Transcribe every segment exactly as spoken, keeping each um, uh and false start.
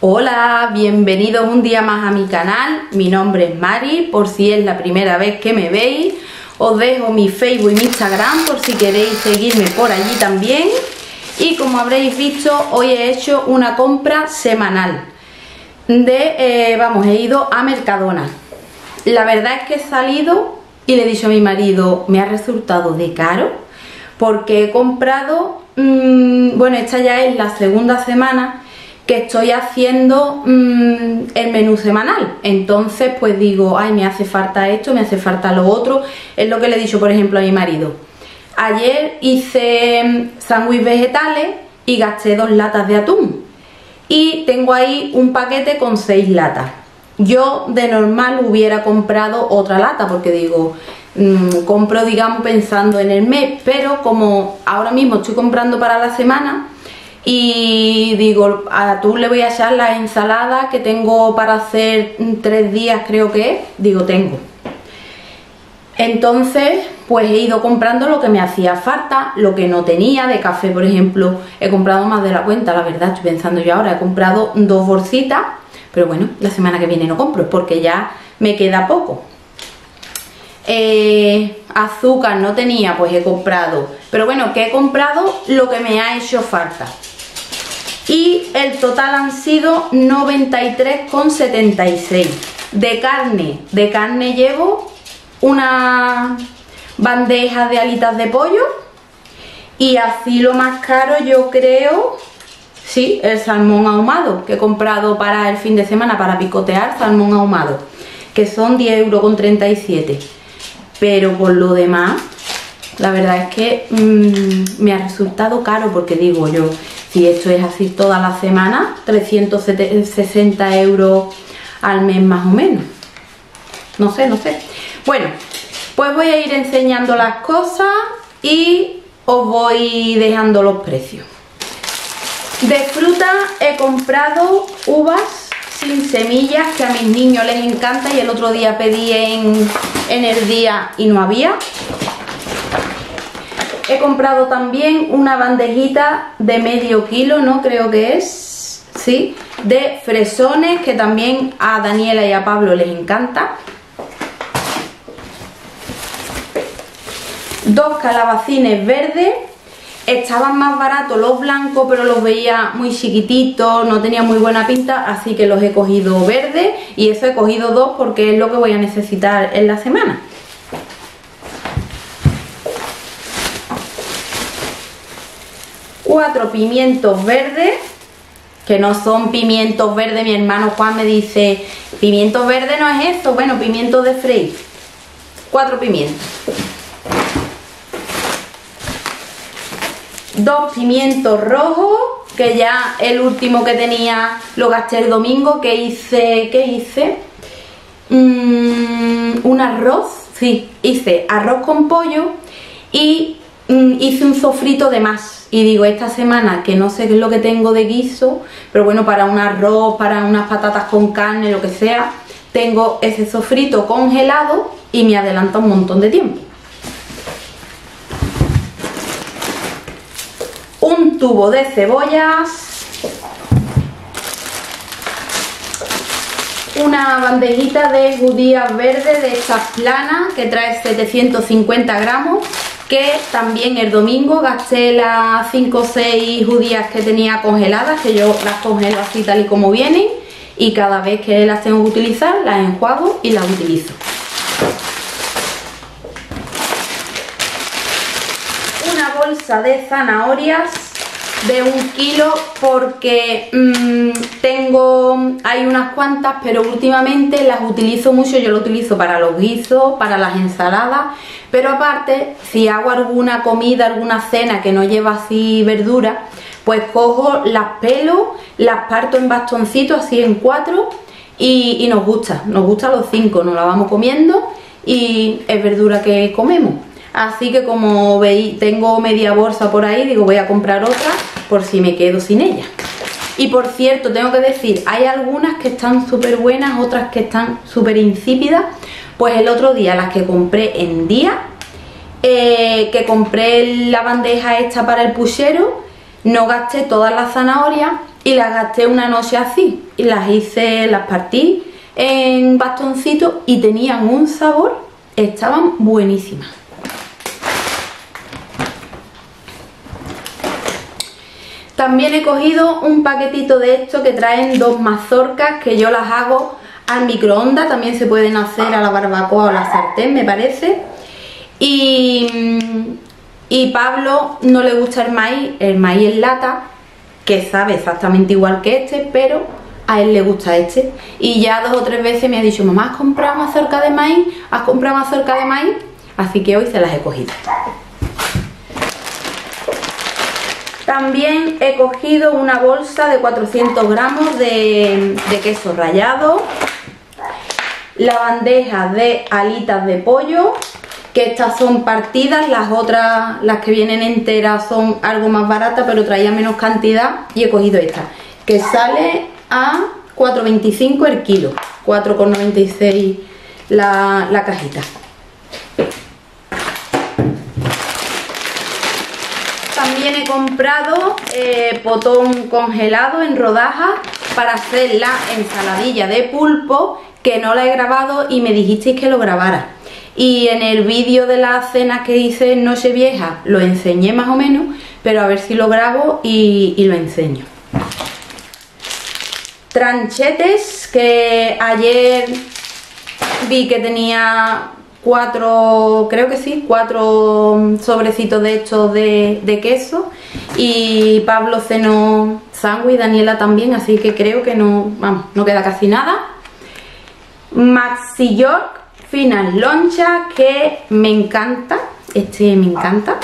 Hola, bienvenidos un día más a mi canal. Mi nombre es Mari, por si es la primera vez que me veis. Os dejo mi Facebook y mi Instagram por si queréis seguirme por allí también. Y como habréis visto, hoy he hecho una compra semanal. De, eh, vamos, he ido a Mercadona. La verdad es que he salido y le he dicho a mi marido, me ha resultado de caro. Porque he comprado, mmm, bueno, esta ya es la segunda semana que estoy haciendo mmm, el menú semanal. Entonces pues digo, ay, me hace falta esto, me hace falta lo otro. Es lo que le he dicho, por ejemplo, a mi marido. Ayer hice sándwich vegetales y gasté dos latas de atún. Y tengo ahí un paquete con seis latas. Yo de normal hubiera comprado otra lata porque digo, mmm, compro digamos pensando en el mes. Pero como ahora mismo estoy comprando para la semana, y digo, a atún le voy a echar la ensalada que tengo para hacer tres días, creo que es. Digo, tengo. Entonces, pues he ido comprando lo que me hacía falta, lo que no tenía. De café, por ejemplo, he comprado más de la cuenta, la verdad, estoy pensando yo ahora. He comprado dos bolsitas, pero bueno, la semana que viene no compro porque ya me queda poco. Eh, azúcar no tenía, pues he comprado. Pero bueno, que he comprado lo que me ha hecho falta. Y el total han sido noventa y tres con setenta y seis. De carne, de carne llevo una bandeja de alitas de pollo. Y así lo más caro yo creo, sí, el salmón ahumado que he comprado para el fin de semana para picotear, salmón ahumado, que son diez euros con treinta y siete. Pero por lo demás, la verdad es que mmm, me ha resultado caro porque digo yo, si esto es así toda la semana, trescientos sesenta euros al mes más o menos. No sé, no sé. Bueno, pues voy a ir enseñando las cosas y os voy dejando los precios. De fruta he comprado uvas sin semillas, que a mis niños les encanta, y el otro día pedí en, en el día y no había. He comprado también una bandejita de medio kilo, ¿no? Creo que es, sí, de fresones, que también a Daniela y a Pablo les encanta. Dos calabacines verdes. Estaban más baratos los blancos, pero los veía muy chiquititos, no tenía muy buena pinta, así que los he cogido verdes. Y eso he cogido dos porque es lo que voy a necesitar en la semana. Cuatro pimientos verdes, que no son pimientos verdes. Mi hermano Juan me dice, pimientos verdes no es esto. Bueno, pimientos de freír. Cuatro pimientos. Dos pimientos rojos, que ya el último que tenía lo gasté el domingo. Que hice, ¿qué hice? Mm, un arroz, sí, hice arroz con pollo y mm, hice un sofrito de más. Y digo, esta semana que no sé qué es lo que tengo de guiso, pero bueno, para un arroz, para unas patatas con carne, lo que sea, tengo ese sofrito congelado y me adelanta un montón de tiempo. Un tubo de cebollas, una bandejita de judías verdes de estas planas que trae setecientos cincuenta gramos, que también el domingo gasté las cinco o seis judías que tenía congeladas, que yo las congelo así tal y como vienen, y cada vez que las tengo que utilizar las enjuago y las utilizo. Una bolsa de zanahorias de un kilo porque mmm, tengo, hay unas cuantas, pero últimamente las utilizo mucho. Yo lo utilizo para los guisos, para las ensaladas, pero aparte si hago alguna comida, alguna cena que no lleva así verdura, pues cojo, las pelo, las parto en bastoncitos así en cuatro y, y nos gusta, nos gusta a los cinco, nos la vamos comiendo y es verdura que comemos. Así que como veis, tengo media bolsa por ahí, digo voy a comprar otra por si me quedo sin ella. Y por cierto, tengo que decir, hay algunas que están súper buenas, otras que están súper insípidas. Pues el otro día las que compré en día, eh, que compré la bandeja esta para el puchero, no gasté todas las zanahorias y las gasté una noche así, y las hice, las partí en bastoncitos y tenían un sabor, estaban buenísimas. También he cogido un paquetito de estos que traen dos mazorcas, que yo las hago al microondas, también se pueden hacer a la barbacoa o a la sartén, me parece. Y, y Pablo no le gusta el maíz, el maíz en lata, que sabe exactamente igual que este, pero a él le gusta este. Y ya dos o tres veces me ha dicho, mamá, ¿has comprado mazorca de maíz? ¿Has comprado mazorca de maíz? Así que hoy se las he cogido. También he cogido una bolsa de cuatrocientos gramos de, de queso rallado, la bandeja de alitas de pollo, que estas son partidas, las otras, las que vienen enteras, son algo más baratas, pero traía menos cantidad, y he cogido esta, que sale a cuatro veinticinco el kilo, cuatro con noventa y seis la, la cajita. También he comprado eh, potón congelado en rodajas para hacer la ensaladilla de pulpo, que no la he grabado y me dijisteis que lo grabara. Y en el vídeo de la cena que hice en Nochevieja lo enseñé más o menos, pero a ver si lo grabo y, y lo enseño. Tranchetes, que ayer vi que tenía cuatro, creo que sí, cuatro sobrecitos de estos de, de queso, y Pablo cenó sándwich, Daniela también, así que creo que no, vamos, no queda casi nada. Maxi York finas lonchas, que me encanta, este me encanta.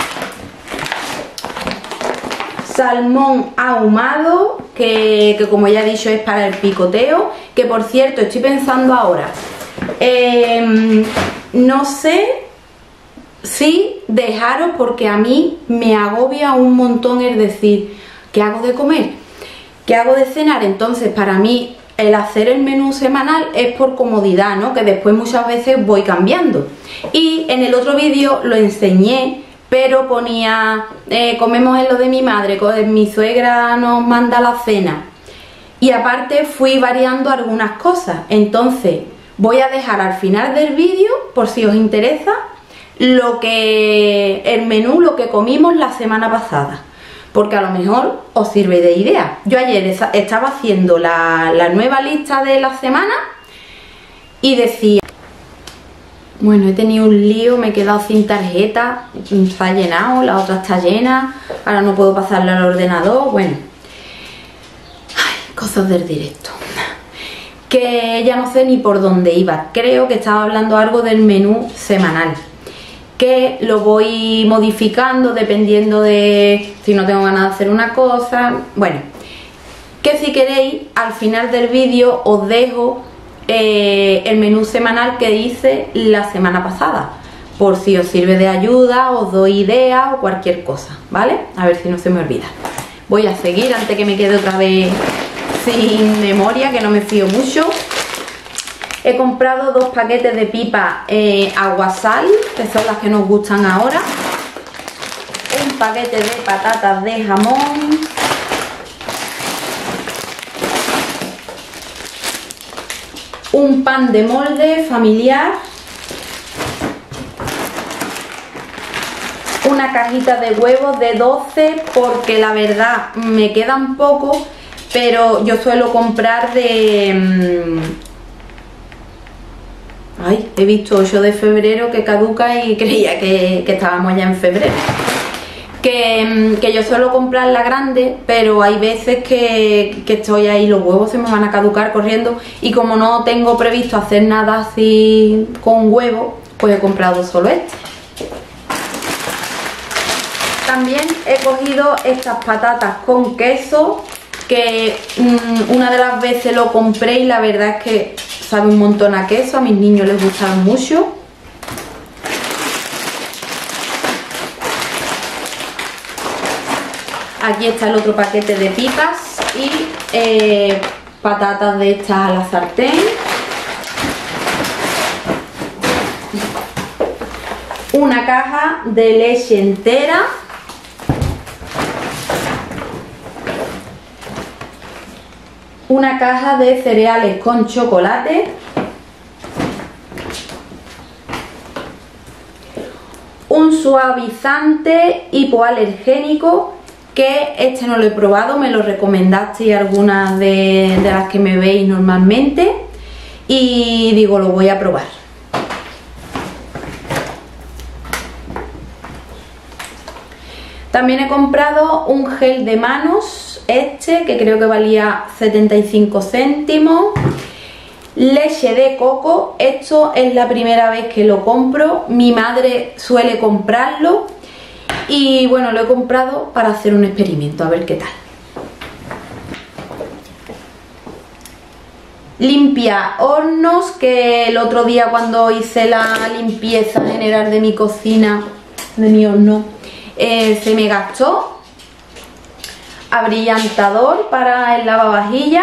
Salmón ahumado, que, que como ya he dicho es para el picoteo, que por cierto estoy pensando ahora, eh, no sé si dejaros, porque a mí me agobia un montón el decir, ¿qué hago de comer? ¿Qué hago de cenar? Entonces para mí el hacer el menú semanal es por comodidad, ¿no? Que después muchas veces voy cambiando. Y en el otro vídeo lo enseñé, pero ponía, eh, comemos en lo de mi madre, mi suegra nos manda la cena. Y aparte fui variando algunas cosas. Entonces voy a dejar al final del vídeo, por si os interesa, lo que el menú, lo que comimos la semana pasada, porque a lo mejor os sirve de idea. Yo ayer estaba haciendo la, la nueva lista de la semana y decía, bueno, he tenido un lío, me he quedado sin tarjeta, está llenado, la otra está llena, ahora no puedo pasarle al ordenador, bueno, ay, cosas del directo, que ya no sé ni por dónde iba. Creo que estaba hablando algo del menú semanal, que lo voy modificando dependiendo de si no tengo ganas de hacer una cosa. Bueno, que si queréis al final del vídeo os dejo eh, el menú semanal que hice la semana pasada, por si os sirve de ayuda, os doy ideas o cualquier cosa, ¿vale? A ver si no se me olvida. Voy a seguir antes que me quede otra vez sin memoria, que no me fío mucho. He comprado dos paquetes de pipa eh, aguasal, que son las que nos gustan ahora. Un paquete de patatas de jamón. Un pan de molde familiar. Una cajita de huevos de doce, porque la verdad me quedan pocos, pero yo suelo comprar de... Mmm, ay, he visto ocho de febrero que caduca y creía que, que estábamos ya en febrero. Que, que yo suelo comprar la grande, pero hay veces que, que estoy ahí, los huevos se me van a caducar corriendo, y como no tengo previsto hacer nada así con huevo, pues he comprado solo este. También he cogido estas patatas con queso, que mmm, una de las veces lo compré y la verdad es que sabe un montón a queso, a mis niños les gustan mucho. Aquí está el otro paquete de pipas y eh, patatas de estas a la sartén. Una caja de leche entera. una caja de cereales con chocolate, un suavizante hipoalergénico, que este no lo he probado, me lo recomendasteis algunas de, de las que me veis normalmente y digo, lo voy a probar. También he comprado un gel de manos, este, que creo que valía setenta y cinco céntimos. Leche de coco, esto es la primera vez que lo compro, mi madre suele comprarlo y bueno, lo he comprado para hacer un experimento, a ver qué tal. Limpia hornos, que el otro día cuando hice la limpieza general de mi cocina, de mi horno, eh, se me gastó. Abrillantador para el lavavajillas.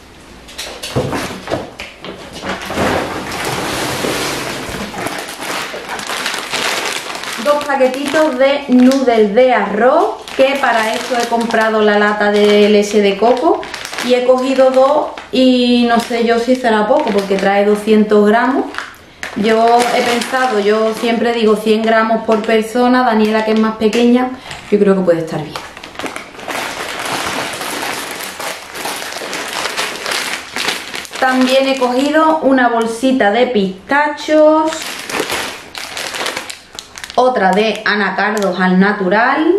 Dos paquetitos de noodles de arroz, que para esto he comprado la lata de leche de coco y he cogido dos y no sé yo si será poco porque trae doscientos gramos. Yo he pensado, yo siempre digo cien gramos por persona, Daniela, que es más pequeña, yo creo que puede estar bien. También he cogido una bolsita de pistachos, otra de anacardos al natural,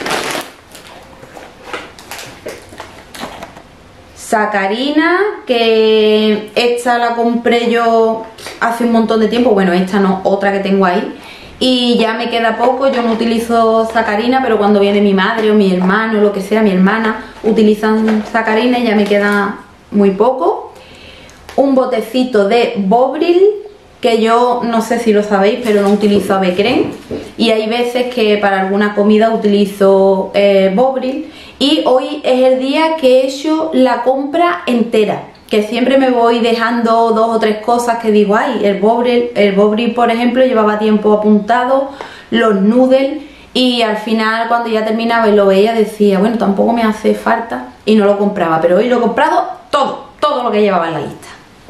sacarina, que esta la compré yo hace un montón de tiempo, bueno, esta no, otra que tengo ahí, y ya me queda poco. Yo no utilizo sacarina, pero cuando viene mi madre o mi hermano, lo que sea, mi hermana, utilizan sacarina y ya me queda muy poco. Un botecito de Bovril, que yo no sé si lo sabéis, pero no utilizo ave creme y hay veces que para alguna comida utilizo eh, Bovril, y hoy es el día que he hecho la compra entera, que siempre me voy dejando dos o tres cosas que digo, ay, el Bovril, el Bovril por ejemplo llevaba tiempo apuntado, los noodles, y al final cuando ya terminaba y lo veía decía, bueno, tampoco me hace falta y no lo compraba, pero hoy lo he comprado todo, todo lo que llevaba en la lista.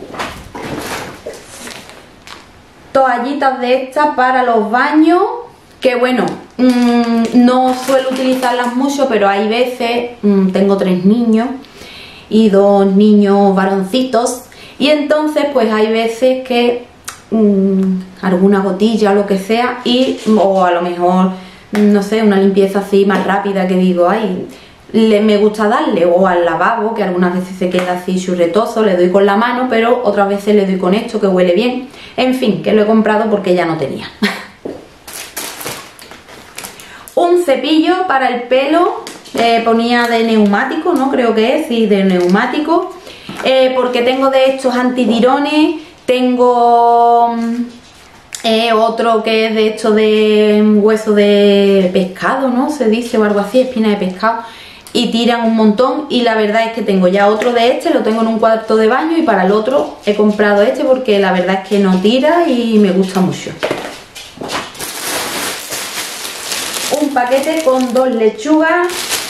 Toallitas de estas para los baños, que bueno, mmm, no suelo utilizarlas mucho, pero hay veces, mmm, tengo tres niños y dos niños varoncitos, y entonces pues hay veces que mmm, alguna gotilla o lo que sea, y o a lo mejor, no sé, una limpieza así más rápida que digo, ay, le, me gusta darle, o al lavabo, que algunas veces se queda así churretoso, le doy con la mano, pero otras veces le doy con esto que huele bien. En fin, que lo he comprado porque ya no tenía. Un cepillo para el pelo, eh, ponía de neumático, ¿no? Creo que es, sí, de neumático, eh, porque tengo de estos antitirones, tengo eh, otro que es de esto de hueso de pescado, ¿no? Se dice, o algo así, espina de pescado, y tiran un montón, y la verdad es que tengo ya otro de este, lo tengo en un cuarto de baño, y para el otro he comprado este porque la verdad es que no tira y me gusta mucho. Un paquete con dos lechugas,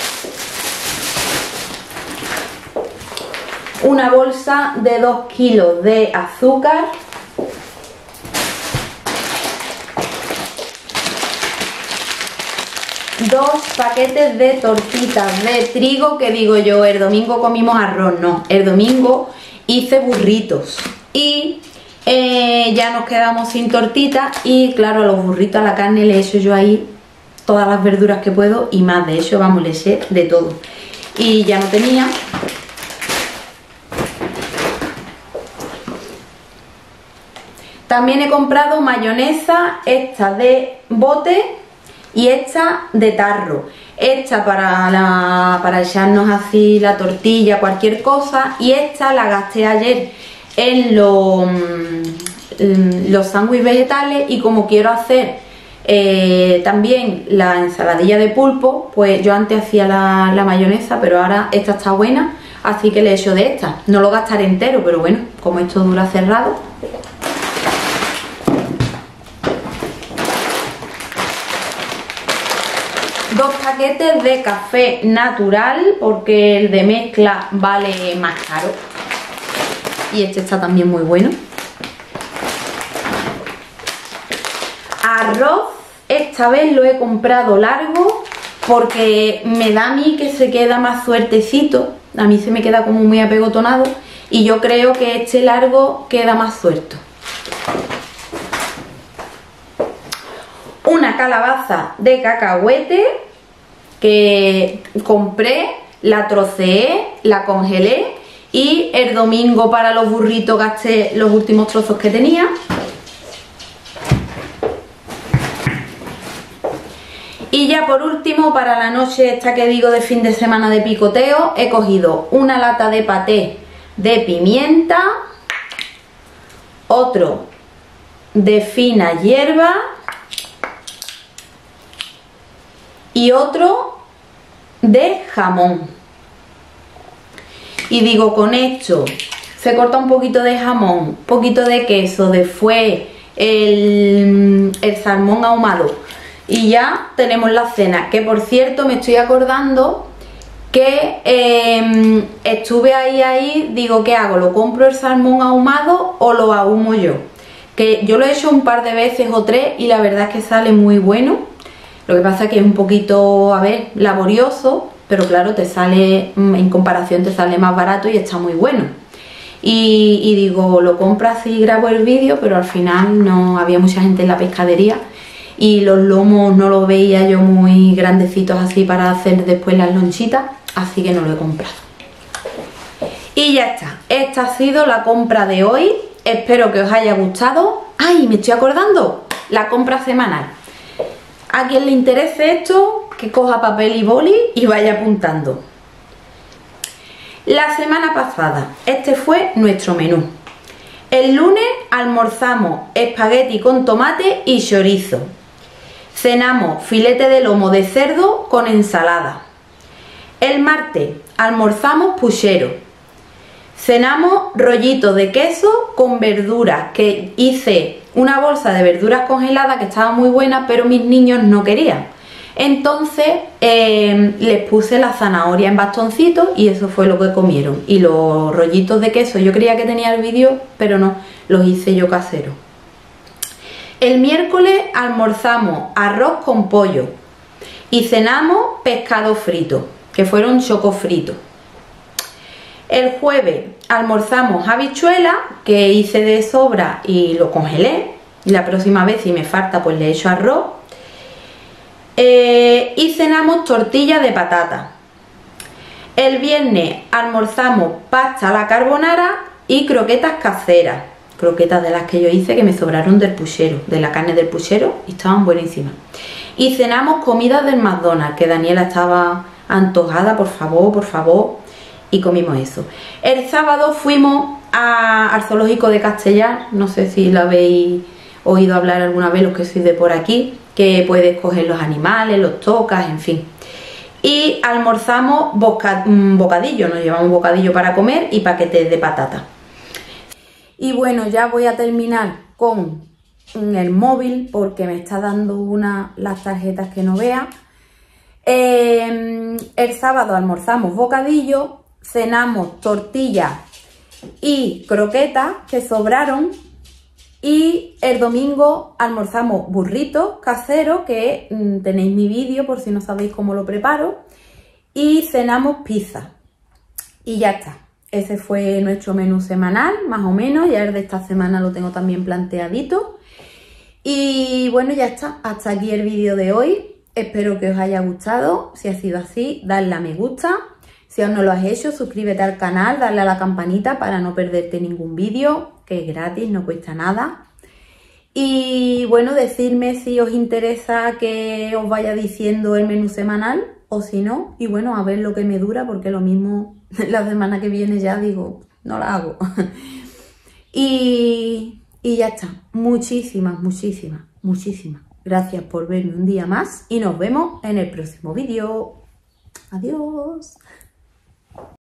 una bolsa de dos kilos de azúcar, dos paquetes de tortitas de trigo, que digo yo, el domingo comimos arroz, no, el domingo hice burritos y eh, ya nos quedamos sin tortitas, y claro, a los burritos, a la carne le echo yo ahí todas las verduras que puedo y más, de hecho, vamos, le eché de todo, y ya no tenía. También he comprado mayonesa, esta de bote y esta de tarro, esta para, la, para echarnos así la tortilla, cualquier cosa, y esta la gasté ayer en los, los sándwiches vegetales, y como quiero hacer eh, también la ensaladilla de pulpo, pues yo antes hacía la, la mayonesa, pero ahora esta está buena, así que le echo de esta. No lo gastaré entero, pero bueno, como esto dura cerrado. dos paquetes de café natural, porque el de mezcla vale más caro. Y este está también muy bueno. Arroz, esta vez lo he comprado largo, porque me da a mí que se queda más suertecito. A mí se me queda como muy apegotonado. Y yo creo que este largo queda más suelto. Una calabaza de cacahuete que compré, la troceé, la congelé y el domingo para los burritos gasté los últimos trozos que tenía. Y ya por último, para la noche esta que digo de fin de semana de picoteo, he cogido una lata de paté de pimienta, otro de fina hierba y otro de jamón. Y digo, con esto se corta un poquito de jamón, un poquito de queso, después el, el salmón ahumado y ya tenemos la cena. Que por cierto me estoy acordando que eh, estuve ahí, ahí, digo, ¿qué hago? ¿Lo compro el salmón ahumado o lo ahumo yo? Que yo lo he hecho un par de veces o tres y la verdad es que sale muy bueno. Lo que pasa es que es un poquito, a ver, laborioso, pero claro, te sale, en comparación te sale más barato y está muy bueno. Y, y digo, lo compro así, grabo el vídeo, pero al final no había mucha gente en la pescadería y los lomos no los veía yo muy grandecitos así para hacer después las lonchitas, así que no lo he comprado. Y ya está, esta ha sido la compra de hoy, espero que os haya gustado. ¡Ay, me estoy acordando! La compra semanal. A quien le interese esto, que coja papel y boli y vaya apuntando. La semana pasada, este fue nuestro menú. El lunes almorzamos espagueti con tomate y chorizo. Cenamos filete de lomo de cerdo con ensalada. El martes almorzamos puchero. Cenamos rollitos de queso con verduras, que hice una bolsa de verduras congeladas que estaba muy buena, pero mis niños no querían. Entonces eh, les puse la zanahoria en bastoncitos y eso fue lo que comieron. Y los rollitos de queso, yo creía que tenía el vídeo, pero no, los hice yo caseros. El miércoles almorzamos arroz con pollo y cenamos pescado frito, que fueron chocos fritos. El jueves almorzamos habichuelas, que hice de sobra y lo congelé. La próxima vez si me falta pues le echo arroz. Eh, y cenamos tortillas de patata. El viernes almorzamos pasta a la carbonara y croquetas caseras. Croquetas de las que yo hice que me sobraron del puchero, de la carne del puchero, y estaban buenísimas. Y cenamos comidas del McDonald's, que Daniela estaba antojada, por favor, por favor, y comimos eso. El sábado fuimos a, al zoológico de Castellar, no sé si lo habéis oído hablar alguna vez los que sois de por aquí, que puedes coger los animales, los tocas, en fin. Y almorzamos boca, bocadillo, nos llevamos bocadillo para comer y paquetes de patata. Y bueno, ya voy a terminar con el móvil porque me está dando una las tarjetas que no vea. Eh, el sábado almorzamos bocadillo, cenamos tortillas y croquetas que sobraron. Y el domingo almorzamos burritos caseros, que mmm, tenéis mi vídeo por si no sabéis cómo lo preparo. Y cenamos pizza. Y ya está. Ese fue nuestro menú semanal, más o menos. Ya el de esta semana lo tengo también planteadito. Y bueno, ya está. Hasta aquí el vídeo de hoy. Espero que os haya gustado. Si ha sido así, dadle a me gusta. Si aún no lo has hecho, suscríbete al canal, dale a la campanita para no perderte ningún vídeo, que es gratis, no cuesta nada. Y bueno, decidme si os interesa que os vaya diciendo el menú semanal o si no. Y bueno, a ver lo que me dura, porque lo mismo la semana que viene ya digo, no la hago. y, y ya está. Muchísimas, muchísimas, muchísimas gracias por verme un día más y nos vemos en el próximo vídeo. Adiós.